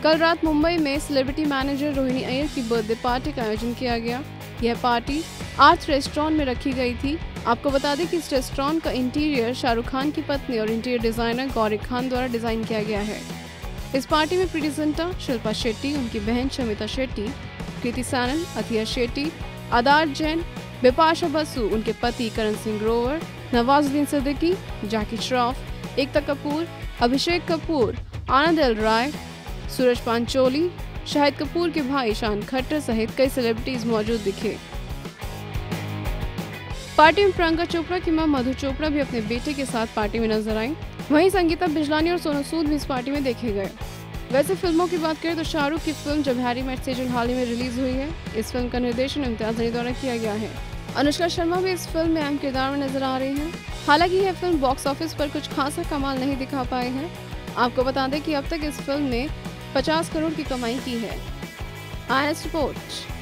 कल रात मुंबई में सेलिब्रिटी मैनेजर रोहिणी अय्यर की बर्थडे पार्टी का आयोजन किया गया। यह पार्टी आर्थ रेस्टोरेंट में रखी गई थी। आपको बता दें कि इस रेस्टोरेंट का इंटीरियर शाहरुख खान की पत्नी और इंटीरियर डिजाइनर गौरी खान द्वारा डिजाइन किया गया है। इस पार्टी में प्रीति जिंटा, शिल्पा शेट्टी, उनकी बहन शमिता शेट्टी, कृति सैनन, अथिया शेट्टी, आदार जैन, बिपाशा बसु, उनके पति करण सिंह ग्रोवर, नवाजुद्दीन सिद्दीकी, जैकी श्रॉफ, एकता कपूर, अभिषेक कपूर, आनंद एल राय, सूरज पांचोली, शाहिद कपूर के भाई शान खट्टर सहित कई सेलिब्रिटीज मौजूद दिखे। पार्टी में प्रियंका चोपड़ा की मां मधु चोपड़ा भी अपने बेटे के साथ पार्टी में नजर आई। वहीं संगीता बिजलानी और सोनू सूद भी इस पार्टी में देखे गए। वैसे फिल्मों की बात करें तो शाहरुख की film Jab Harry met Sejal हाल ही में रिलीज हुई है। इस फिल्म का निर्देशन इम्तियाज अली द्वारा किया गया है। अनुष्का शर्मा भी इस फिल्म में अहम किरदार में नजर आ रही हैं। हालांकि यह फिल्म बॉक्स ऑफिस पर कुछ खासा कमाल नहीं दिखा पाई है। आपको बता दें कि अब तक इस फिल्म ने 50 करोड़ की कमाई की है। IANS report.